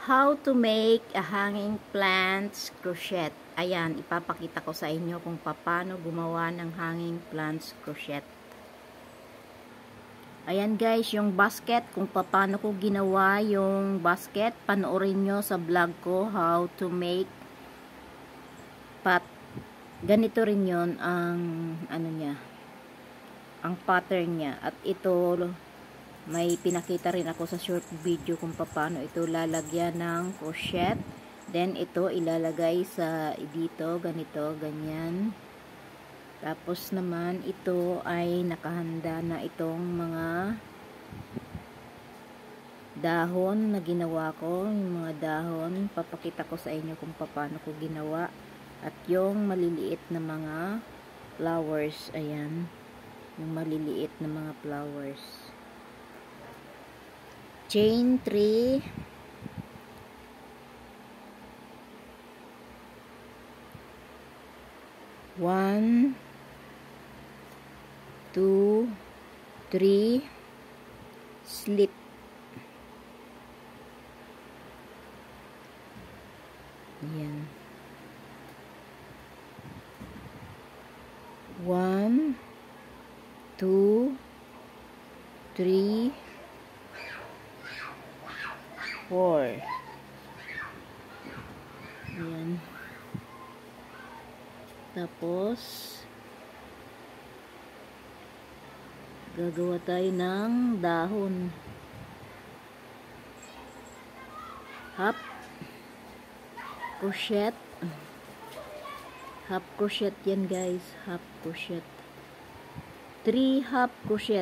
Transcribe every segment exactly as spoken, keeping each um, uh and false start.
How to make a hanging plants crochet. Ayan, ipapakita ko sa inyo kung paano gumawa ng hanging plants crochet. Ayan guys, yung basket, kung paano ko ginawa yung basket, panoorin nyo sa vlog ko, how to make pat. Ganito rin yun ang ano niya, ang pattern niya. At ito, may pinakita rin ako sa short video kung paano ito lalagyan ng crochet. Then ito ilalagay sa dito, ganito, ganyan. Tapos naman ito ay nakahanda na itong mga dahon na ginawa ko, yung mga dahon, papakita ko sa inyo kung paano ko ginawa. At yung maliliit na mga flowers, ayan, yung maliliit na mga flowers. Chain three, one, two, three, slip. Ayan. One, two, three, four. Ayan. Tapos gagawa tayo ng dahon. Half crochet. Half crochet yan guys. Half crochet. Three half crochet.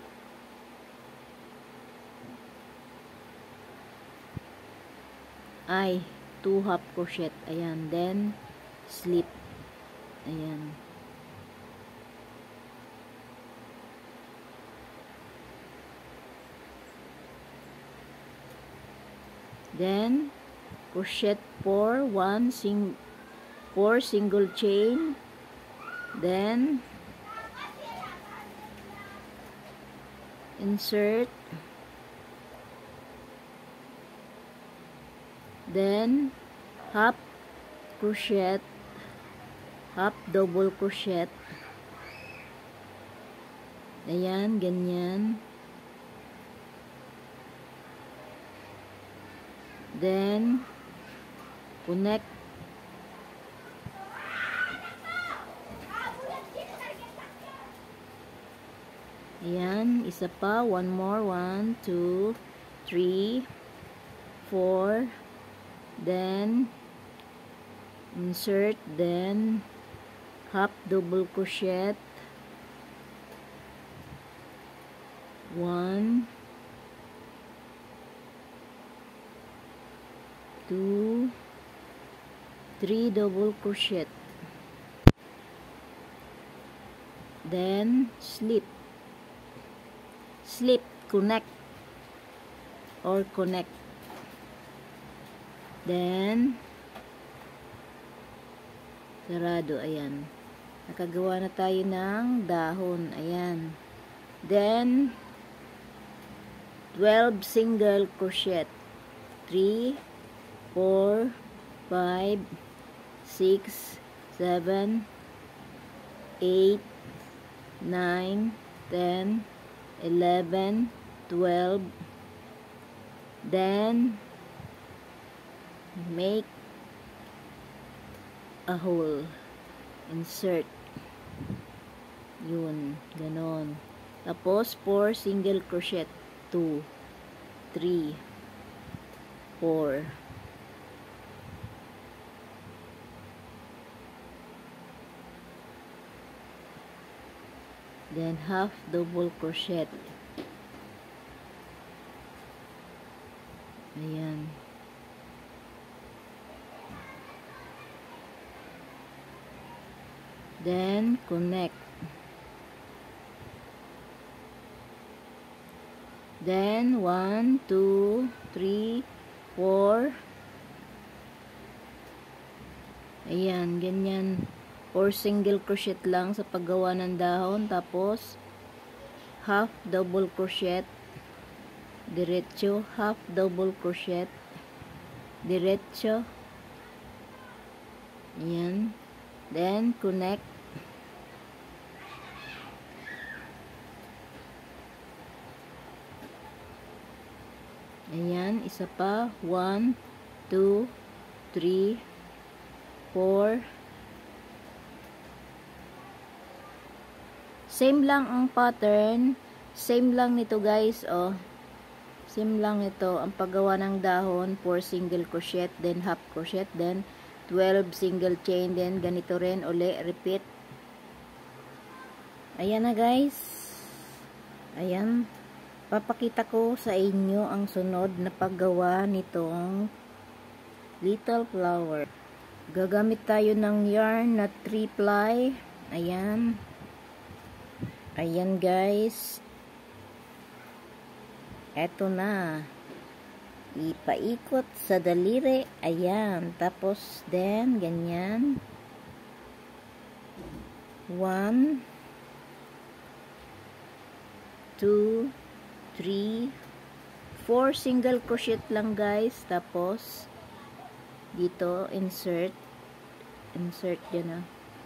Ay, two half crochet. Ayan. Then, slip. Ayan. Then, crochet four, one sing, four single chain. Then, insert. Then, half crochet, half double crochet. Ayan, ganyan. Then, connect. Ayan, isa pa, one more, one, two, three, four. Then, insert, then, half double crochet, one, two, three double crochet, then, slip, slip, connect, or connect. Then, sarado, ayan. Nakagawa na tayo ng dahon, ayan. Then, twelve single crochet. three, four, five, six, seven, eight, nine, ten, eleven, twelve. Then, make a hole, insert, yun, ganon. Tapos four single crochet, two, three, four, then half double crochet. Ayan. Then, connect. Then, one, two, three, four. Ayan, ganyan. Four single crochet lang sa paggawa ng dahon. Tapos, half double crochet. Diretso, half double crochet. diretso. Ayan. Then, connect. Ayan, isa pa. one, two, three, four. Same lang ang pattern. Same lang nito guys, oh. Same lang ito. Ang paggawa ng dahon, four single crochet, then half crochet, then twelve single chain, then ganito rin, uli, repeat. Ayan na guys. Ayan. Papakita ko sa inyo ang sunod na paggawa nitong little flower. Gagamit tayo ng yarn na three ply. Ayan. Ayan guys. Eto na. Ipaikot sa daliri. Ayan. Tapos, then, ganyan. One. Two. Three. Four single crochet lang guys. Tapos, dito, insert. Insert dyan na.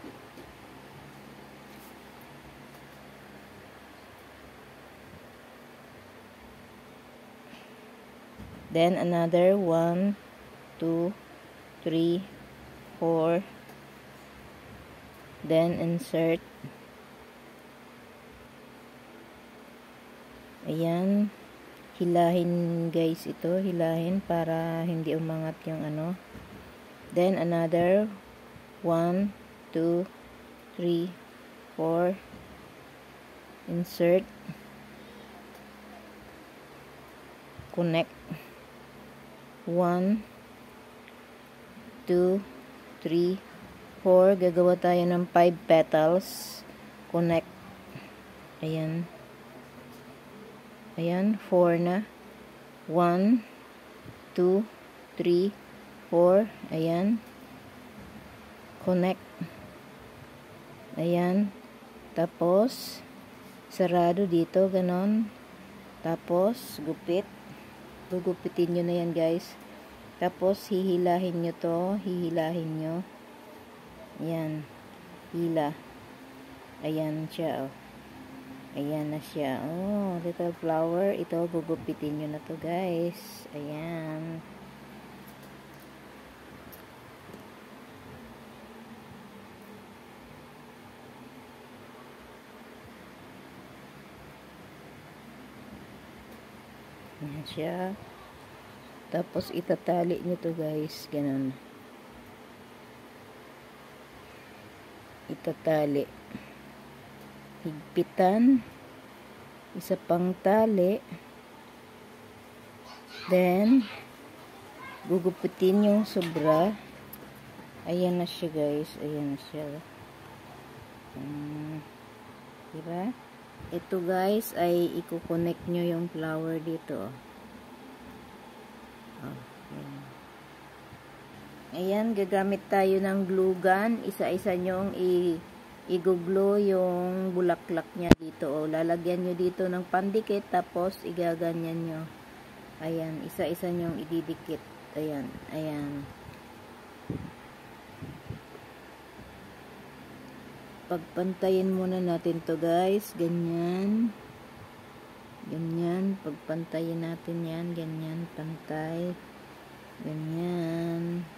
Then another one, two, three, four. Then insert. Ayan. Hilahin guys ito. Hilahin para hindi umangat yung ano. Then another one, two, three, four. Insert. Connect. one, two, three, four. Gagawa tayo ng five petals. Connect. Ayan. Ayan, four na. one, two, three, four. Ayan. Connect. Ayan. Tapos, sarado dito, ganon. Tapos, gupit. Gugupitin nyo na yan guys. Tapos hihilahin nyo to. Hihilahin nyo. Ayan. Hila. Ayan siya oh. Ayan na siya. Oh, little flower. Ito gugupitin nyo na to guys. Ayan. Ayan siya. Tapos itatali nyo to guys. Ganun. Itatali. Higpitan. Isa pang tali. Then, gugupitin yung sobra. Ayan na siya guys. Ayan na siya. Um, diba? Ito guys ay i-connect nyo yung flower dito. Oh, ayan. Ayan, gagamit tayo ng glue gun. Isa-isa nyong i- i-glue yung bulaklak niya dito. O, lalagyan nyo dito ng pandikit tapos igaganyan nyo. Ayan, isa-isa nyong ididikit. Ayan, ayan. Pagpantayin muna natin to guys. Ganyan. Ganyan. Pagpantayin natin yan. Ganyan. Pantay. Ganyan.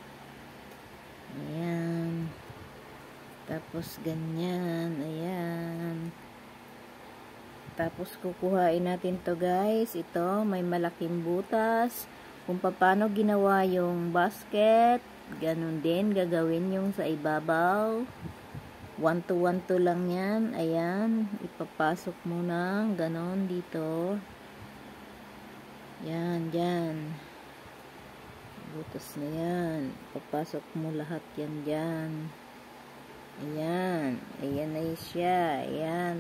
Ayan. Tapos ganyan. Ayan. Tapos kukuhain natin to guys. Ito. May malaking butas. Kung paano ginawa yung basket. Ganun din. Gagawin yung sa ibabaw. one to one to lang yan. Ayan. Ipapasok mo ng ganon dito. Yan, yan. Butas na yan. Ipapasok mo lahat yan dyan. Ayan. Ayan na siya. Ayan.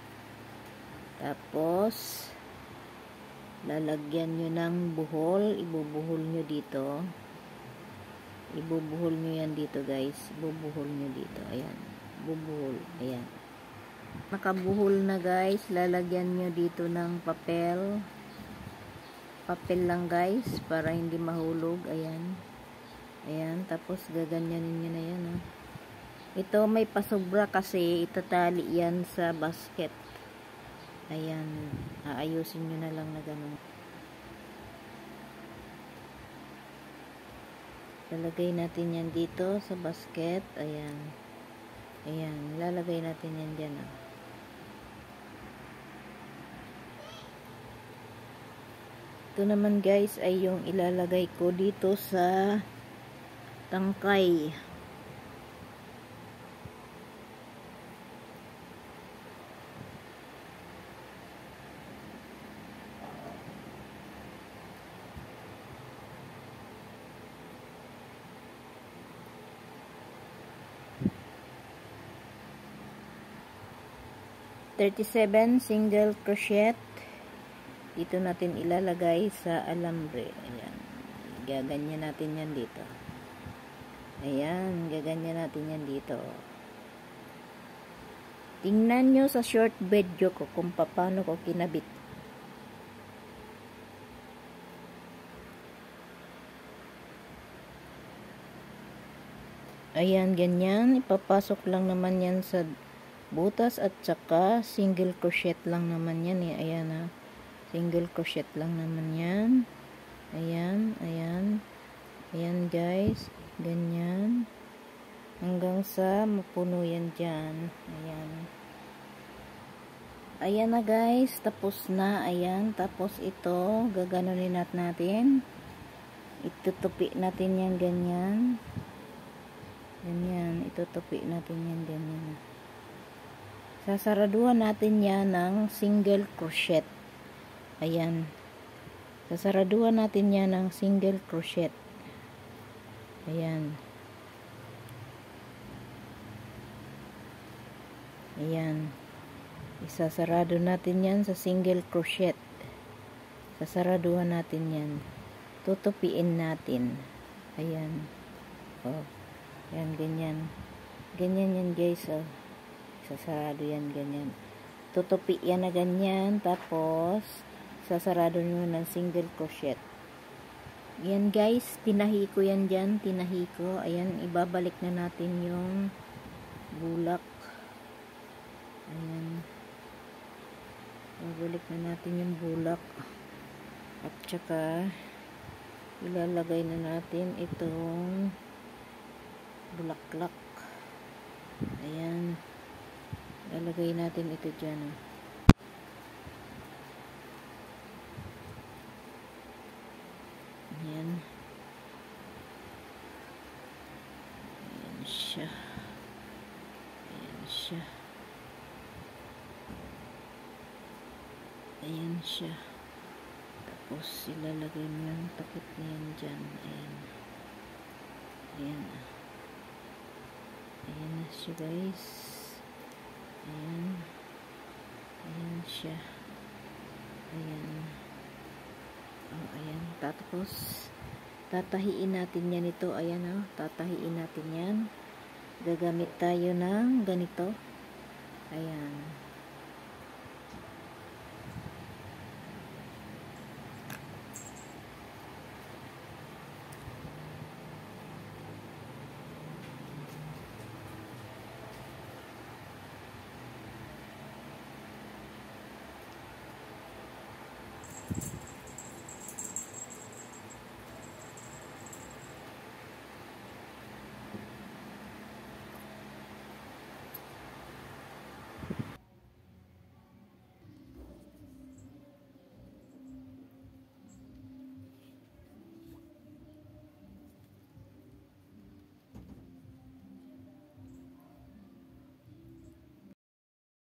Tapos, lalagyan nyo ng buhol. Ibubuhol nyo dito. Ibubuhol nyo yan dito guys. Ibubuhol nyo dito. Ayan. Bubuhol. Ayan. Nakabuhol na guys. Lalagyan nyo dito ng papel. papel lang guys, para hindi mahulog. Ayan. Ayan, tapos gaganyanin nyo na yan. Oh. Ito may pasobra kasi itatali yan sa basket. Ayan, aayusin nyo na lang na ganun. Lalagay natin yan dito sa basket. Ayan. Ayan, lalagay natin yan dyan. Oh. Ito naman guys ay yung ilalagay ko dito sa tangkay. thirty-seven single crochet. Dito natin ilalagay sa alambre. Ayan. Gaganyan natin yan dito. Ayan. Gaganyan natin yan dito. Tingnan nyo sa short video ko kung paano ko kinabit. Ayan, ganyan. Ipapasok lang naman yan sa butas at saka single crochet lang naman yan eh. Ayan ha. Single crochet lang naman yan. Ayan, ayan. Ayan guys. Ganyan. Hanggang sa mapuno yan dyan. Ayan. Ayan na guys. Tapos na. Ayan. Tapos ito, gaganunin natin. Itutupi natin yan ganyan. Ganyan. Itutupi natin yan ganyan. Sasaraduhan natin yan ng single crochet. Ayan. Sasaraduhan natin yan ng single crochet. Ayan. Ayan. Isasarado natin yan sa single crochet. Sasaraduhan natin yan. Tutupiin natin. Ayan. Oh. Ayan, ganyan. Ganyan yan guys. Oh. Sasarado yan ganyan. Tutupi yan na ganyan. Tapos, sasarado nyo ng single crochet. Yan guys, tinahi ko yan dyan. Tinahi ko. Ayan, ibabalik na natin yung bulak. Ayan. Ibabalik na natin yung bulak. At saka, ilalagay na natin itong bulaklak. Ayan. Ilalagay natin ito dyan. Ayan. Ayan siya. Ayan siya. Ayan siya. Tapos ilalagay mo yung takip na yan dyan. Ayan. Ayan. Ayan na siya guys. Ayan. Ayan siya. Ayan. Oh, ayan. Tapos, tatahiin natin yan ito. Ayan o. Oh. Tatahiin natin yan. Gagamit tayo ng ganito. Ayan.